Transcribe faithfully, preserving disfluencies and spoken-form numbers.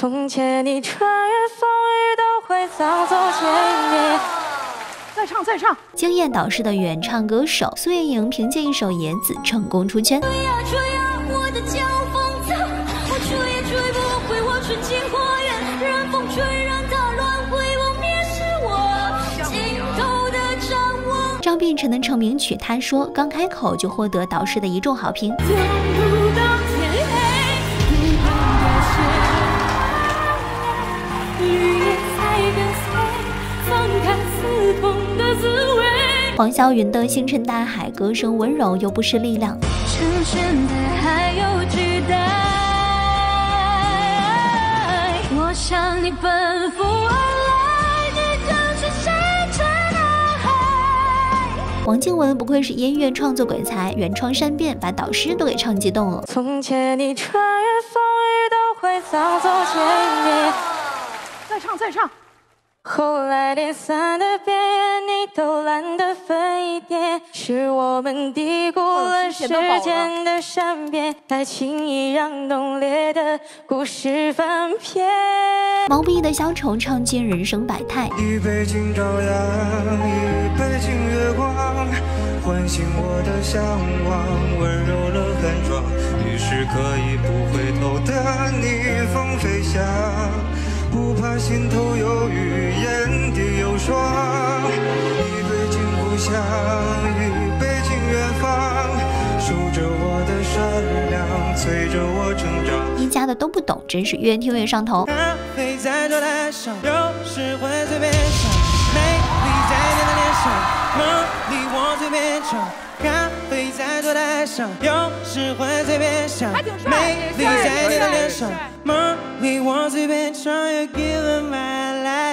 从前你穿越风雨都会早走千年。 再唱再唱！ 惊艳导师的原唱歌手苏叶莹凭借一首《野子》成功出圈。 追呀追呀，我的江风走，我追也追不回我纯净花园，任风吹，让它乱回，我灭是我尽头的展望。 张碧晨的成名曲《他说》刚开口就获得导师的一众好评。 等不到天黑，不管雨也在跟随，放开刺痛的滋味。 黄霄云的星辰大海，歌声温柔又不失力量。 成全的还有期待，我向你奔赴而来，你就是星辰大海。 王靖雯不愧是音乐创作鬼才，原创善变，把导师都给唱激动了。 从前你穿越风雨都会早走千年， 再唱再唱！ 后来连散的边缘你都懒得分一点，是我们低估了时间的善变，才轻易让浓烈的故事翻篇。 毛不易的小丑唱尽人生百态， 一杯敬朝阳，一杯敬月光，唤醒我的向往，温柔了寒窗，于是可以不回头的逆风飞翔，不怕心头有雨，眼底有霜。一杯敬故乡，一杯敬远方，守着我的善良，催着我成长。 一家的都不懂，真是越听越上头。 咖啡在桌台上，有时会随便想，美丽在你的脸上，梦里我随便唱。咖啡在桌台上，有时会随便想，美丽在你的脸上，梦里我随便唱。You give